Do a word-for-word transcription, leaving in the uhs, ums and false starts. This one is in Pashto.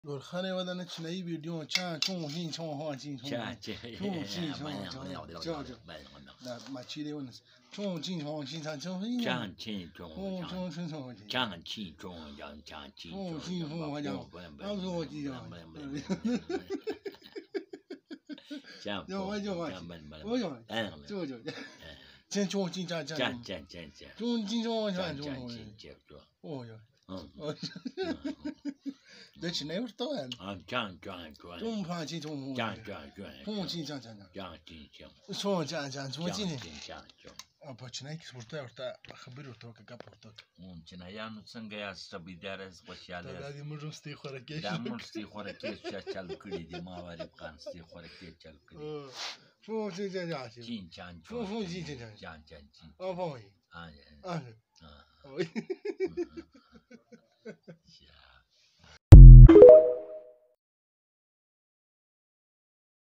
خانه ودن چنایی ویدیو چند چون هین چون ها چین چون چون چین چون چون نه مچیده ونس چون چین چون چین چون چون هین چون چین چون چون چون چون چون چین چون چون چون چین چون چین چون ها جان هم تو چی جان جان جان وای جان وای جان جو جو چین چون چین چون چون چون چون چون چین چون چون چون چون اوه ده چی نیورتوان؟ جان جان جان 中盘金中 جان جان جان 中金جان جان جان جان جان 中جان جان中金 جان جان ابا چنای کی ورته ورته خبر ورته که گپ ورته اون چنایانو څنګه یاست بیدار خوشاله دا دې موږ ستې خوراکې دا موږ ستې خوراکې چې چل کړی دي ما وری افغان ستې خوراکې چل کړی فو جان جان جان جین جان فو فو جین جان جان جان جین او فو اه اه اه